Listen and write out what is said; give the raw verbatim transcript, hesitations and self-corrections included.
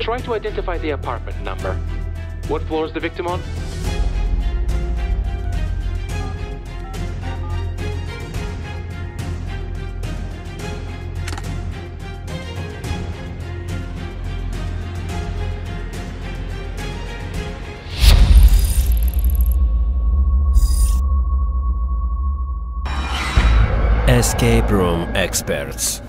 Try to identify the apartment number. What floor is the victim on? Escape room experts.